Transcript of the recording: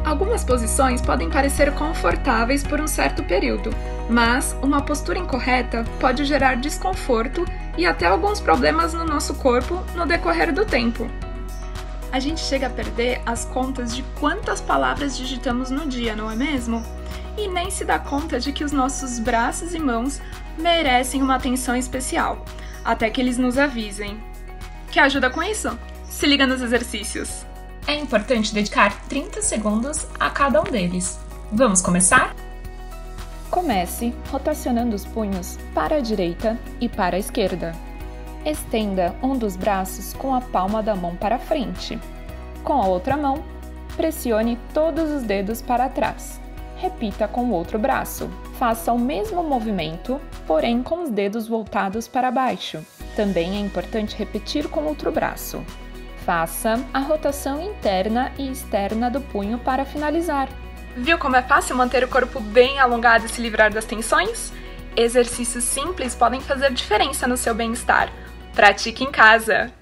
Algumas posições podem parecer confortáveis por um certo período, mas uma postura incorreta pode gerar desconforto e até alguns problemas no nosso corpo no decorrer do tempo. A gente chega a perder as contas de quantas palavras digitamos no dia, não é mesmo? E nem se dá conta de que os nossos braços e mãos merecem uma atenção especial, até que eles nos avisem. Quer ajuda com isso? Se liga nos exercícios! É importante dedicar 30 segundos a cada um deles. Vamos começar? Comece rotacionando os punhos para a direita e para a esquerda. Estenda um dos braços com a palma da mão para frente. Com a outra mão, pressione todos os dedos para trás. Repita com o outro braço. Faça o mesmo movimento, porém com os dedos voltados para baixo. Também é importante repetir com o outro braço. Faça a rotação interna e externa do punho para finalizar. Viu como é fácil manter o corpo bem alongado e se livrar das tensões? Exercícios simples podem fazer diferença no seu bem-estar. Pratique em casa!